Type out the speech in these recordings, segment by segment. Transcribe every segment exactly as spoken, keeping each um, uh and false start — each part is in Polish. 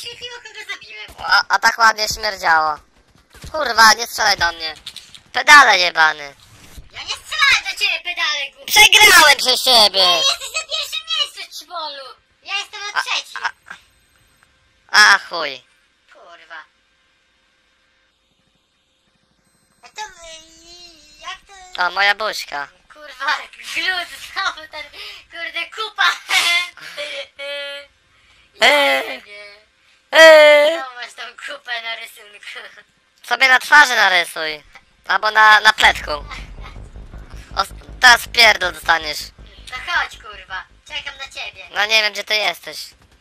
wyświetliło, kogo zabiłem. A, a tak ładnie śmierdziało. Kurwa, nie strzelaj do mnie. Pedale jebany. Ja nie strzelałem do ciebie, pedale, głupi. Przegrałem przez ciebie. Ty jesteś na pierwszym miejscu, czbolu. Ja jestem na trzecim. A chuj. Kurwa. Jak to... Jak to... O, moja buźka. Kurwa, glut znowu ten... Kurde, kupa. Eee. Nie. Eee. No masz tą kupę na rysunku. Sobie na twarzy narysuj. Albo na, na pletku. O, teraz pierdol dostaniesz. To chodź, kurwa. Czekam na ciebie. No nie wiem, gdzie ty jesteś.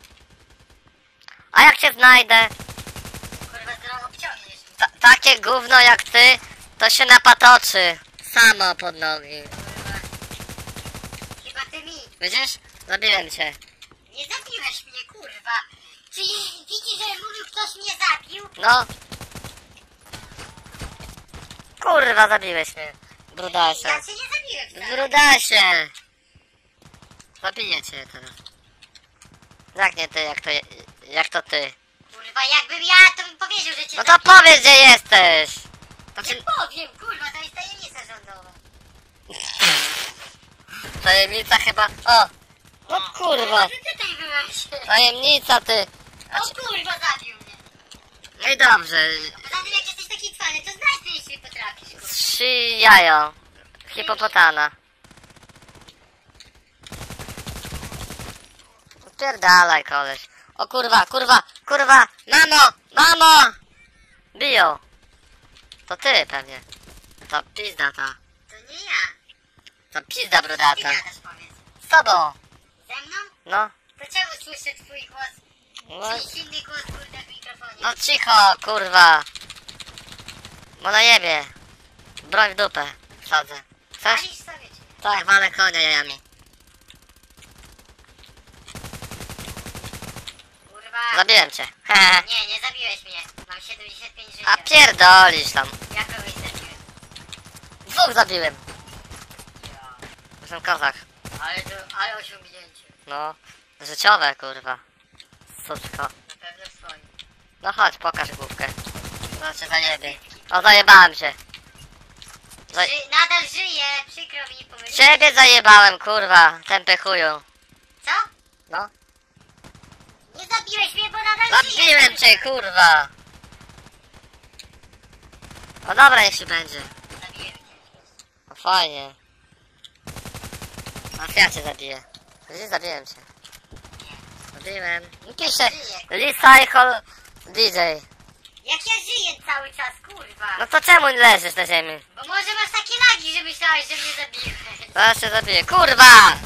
A jak cię znajdę? Kurwa, znowu obciągniesz mnie. Ta, takie gówno jak ty, to się napatoczy. Samo pod nogi. Kurwa. Chyba ty mi. Widzisz? Zabiłem cię. Nie zabiłeś mnie, kurwa. Czy widzisz, że mówił, ktoś mnie zabił? No. Kurwa, zabiłeś mnie. Brudasie. Ja cię nie zabiłem wcale. Brudasie. Zabiję cię teraz. Jak nie ty, jak to, jak to ty? Kurwa, jakbym ja, to bym powiedział, że cię No to zabiłem. powiedz, gdzie jesteś. To Nie ci... powiem, kurwa, to jest tajemnica rządowa. Tajemnica chyba... O! No kurwa. Ty tutaj byłeś. Tajemnica ty. O kurwa, zabił mnie. No i dobrze. Poza tym, jak jesteś taki cwany, to znajdź, jeśli potrafisz, kurwa. Trzy jajo. Hipopotana. Pierdalaj, koleś. O kurwa, kurwa, kurwa. Mamo, mamo. Biją. To ty pewnie. To pizda ta. To nie ja. To pizda Ty brudata. gadasz, powiedz. Z tobą. Ze mną? No. To czemu słyszę twój głos? No, Czyjś inny głos, kurde, w mikrofonie. no cicho, kurwa. Bo na jebie. Broń w dupę. Wsadzę. Chcesz? Palisz sobie, czy nie? Tak, walę konia jajami. Kurwa. Zabiłem cię. Hehe. Nie, nie zabiłeś mnie. Mam siedemdziesiąt pięć życia. A pierdolisz tam. Ja kogoś zabiłem. Dwóch zabiłem. Jestem kozak. Ale to, ale osiągnięcie. No. Życiowe, kurwa. Suczko. Na pewno swoim. No chodź, pokaż główkę. No cię zajebie. O, zajebałem cię. Zaj... Ży nadal żyję, przykro mi, pomyliłem. Ciebie zajebałem, kurwa. Tępy chuju. Co? No. Nie zabiłeś mnie, bo nadal żyję. Zabiłem cię, kurwa. No dobra, niech się będzie. Zabiłem cię. No fajnie. A ja cię zabiję. Gdzie zabiłem cię? Zabiłem. No pisze. Recycle D J. Jak ja żyję cały czas, kurwa. No to czemu leżysz na ziemi? Bo może masz takie lagi, że myślałeś, że mnie zabiłeś. Zaraz cię zabiję. Kurwa!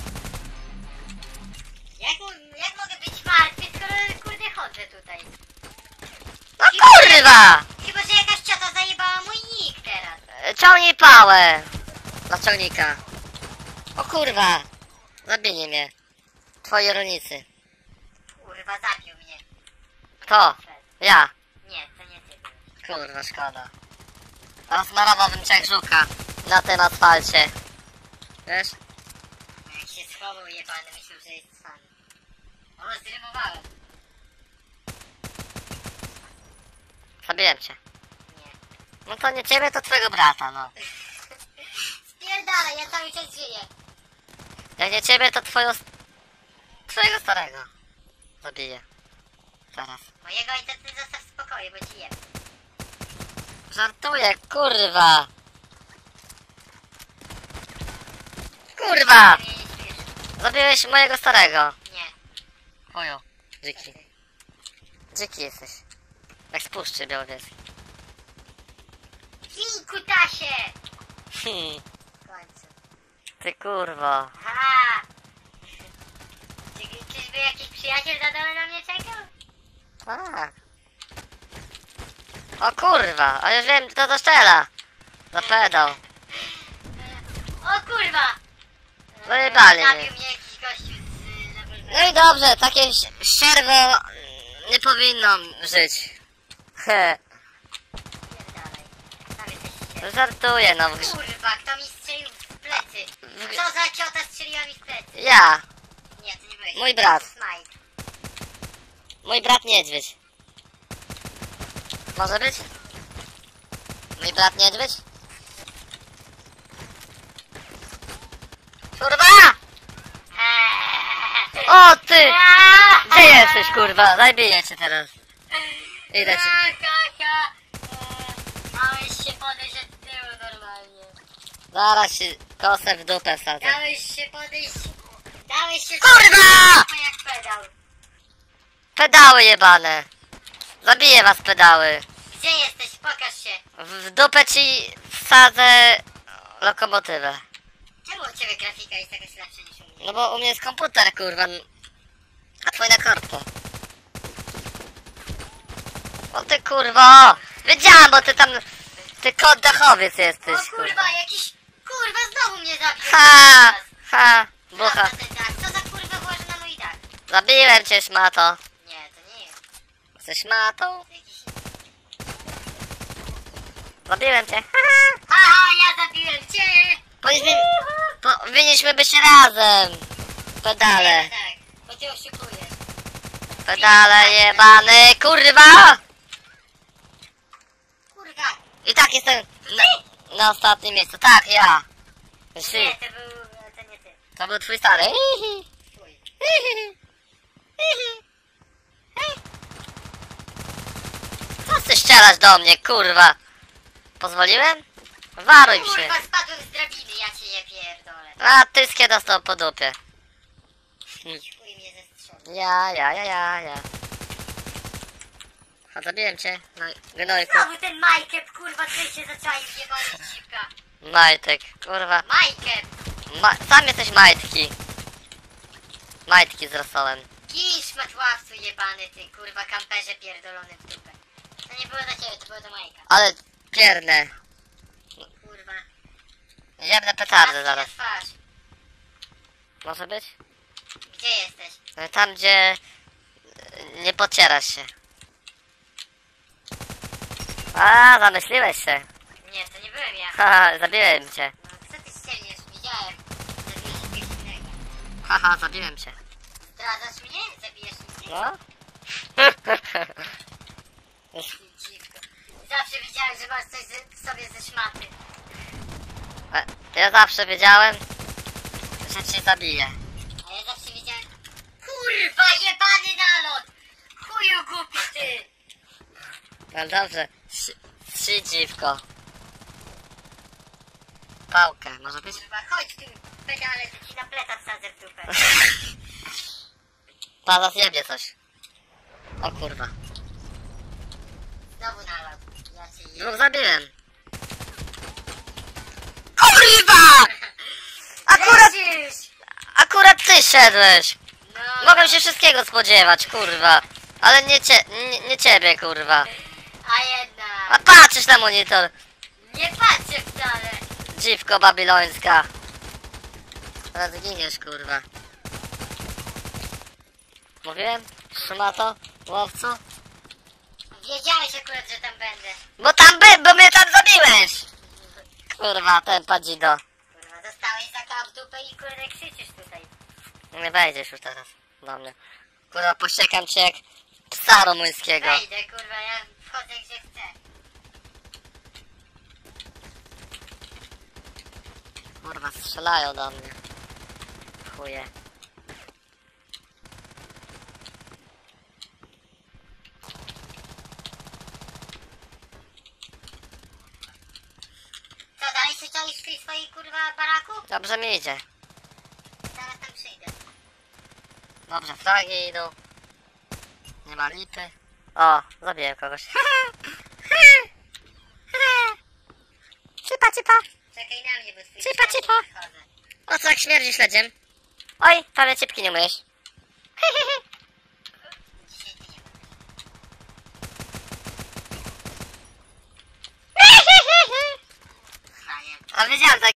Jak, mo- jak mogę być martwy, skoro kurde chodzę tutaj? No kurwa! Chyba, że jakaś ciota zajebała mój nick teraz. Ciągnij pałę. Dla ciągnika. O kurwa! Zabili mnie. Twoi rolnicy. Kurwa, zabił mnie. Kto? Ja. Nie, to nie ty byłeś. Kurwa, szkoda. Rozmarowałbym cię jak żuka na tym asfalcie. Wiesz? Jak się schował jebany, myślał, że jest fan. O, zrymowałem. Zabiłem cię. Nie. No to nie ciebie, to twojego brata, no. Spierdalaj, ja cały czas żyję. Jak nie ciebie, to twoją... twojego starego. Zabiję. Zaraz. Mojego ojca ty zostaw w spokoju, bo ci jem. Żartuję, kurwa! Kurwa! Mnie nie śmiesz. Zabiłeś mojego starego. Nie. Chuju. Dziki. Dziki jesteś. Jak z puszczy białowieskiej. Kij, kutasie! Hmm. W końcu. Ty kurwo. Ha! Czy, czyżby jakiś przyjaciel za dole na mnie czekał? Tak. O kurwa, a już wiem kto to strzela. Za pedał. O kurwa! Zajebali Zabił mnie. mnie jakiś gościu z y, rewolwerem. No i dobrze, takie ś- ścierwo mm, nie powinno żyć. He. Pierdalaj. Tam jesteś ścierny. Żartuję no. w grz- Kurwa, kto mi strzelił w plecy? w- Co za ciota strzeliła mi w plecy? Ja. Nie, to nie byłeś. Mój brat. Smite. Mój brat niedźwiedź. Może być? Mój brat niedźwiedź? Kurwa! O ty! Gdzie jesteś, kurwa? Zabiję cię teraz. Idę ci. Dałeś się podejść od tyłu normalnie. Zaraz się kosę w dupę wsadzę. Dałeś się podejść. Dałeś się... Kurwa! Jak pedał. Pedały jebane. Zabiję was, pedały. Gdzie jesteś? Pokaż się. W dupę ci wsadzę lokomotywę. Czemu u ciebie grafika jest taka słabsza niż u mnie? No bo u mnie jest komputer, kurwa. A twój na kortkę. O ty kurwo! Wiedziałam, bo ty tam... Ty kot dachowiec jesteś, O kurwa. kurwa, jakiś... Kurwa, znowu mnie zabił. Ha! Ha! Bucha. Bucha. Co za kurwa włoży na mój dach? Zabiłem cię, szmato. Nie, to nie jest. Jesteś szmatą? To jakiś... Zabiłem cię. Haha, ja zabiłem cię! Powinniśmy... Powinniśmy być razem. Pedale. Nie, tak, bo ty oszukujesz. Pedale jebany, kurwa! Kurwa. I tak jestem na, na ostatnim miejscu. Tak, ja. Ty. Nie, to był... to nie ty. To był twój stary. Twój. Co ty ścierasz do mnie, kurwa? Pozwoliłem? Waruj się. Kurwa, spadłem z drabiny, ja cię je pierdolę. A tyskie dostał po dupie. Chuj mnie zestrzelił. Ja, ja, ja, ja, ja. A zabiłem cię. No, gnojku. Znowu ten Majkep, kurwa, ty się zaczaił jebać dziwka. Majtek, kurwa. Majkep! Ma, sam jesteś majtki. Majtki z rosołem. Gisz matławcu jebany, ty kurwa kamperze pierdolony w dupę. To nie było dla ciebie, to było do Majka. Ale pierdne. Kurwa. Jebne petardy Patrz zaraz. na twarz. Może być? Gdzie jesteś? No, tam, gdzie nie pocierasz się. A, zamyśliłeś się. Nie, to nie byłem ja. Haha, zabiłem cię. No, co ty ściemniesz? Widziałem. Zabijesz kogoś innego. Haha, zabiłem cię. Zdradzasz mnie? Zabijesz mnie? No? Dziwko. Zawsze wiedziałem, że masz coś ze, w sobie ze szmaty. E, Ja zawsze wiedziałem, że cię zabiję. A ja zawsze wiedziałem... Kurwa jebany nalot! Chuju głupi ty! No dobrze. Trzy dziwko. Pałkę, może być? Kurwa, chodź tu pedale, to ci na pleca wsadzę w dupę. Pana zjebie coś. O kurwa. Znowu nalot. Ja cię je... Dwóch zabiłem. Kurwa! Akurat, Leżysz! akurat ty szedłeś. No. Mogłem się wszystkiego spodziewać, kurwa. Ale nie, cie, nie, nie ciebie, kurwa. A jednak. A patrzysz na monitor. Nie patrzę wcale. Dziwko babilońska. Teraz giniesz, kurwa. Mówiłem? Szmato? Łowcu? Wiedziałeś akurat, że tam będę. Bo tam by, bo mnie tam zabiłeś! Kurwa, ten padzido. Kurwa, dostałeś za kał w dupę i kurde krzyczysz tutaj. Nie wejdziesz już teraz do mnie. Kurwa, pościekam cię jak psa rumuńskiego. Wejdę, kurwa, ja wchodzę gdzie chcę. Kurwa, strzelają do mnie. Chuje. Co, dalej się czaisz w tej swojej kurwa baraku? Dobrze mi idzie. Zaraz tam przyjdę. Dobrze, flagi idą. Nie ma lipy. O, zabiłem kogoś. Cipa, cipa. Czekaj na mnie, bo twój Cipa, ślad cipa. nie wchodzę. O co jak śmierdzi śledziem? Oj, prawie cipki nie myjesz. Dzisiaj ty nie ma. A wiedziałem tak.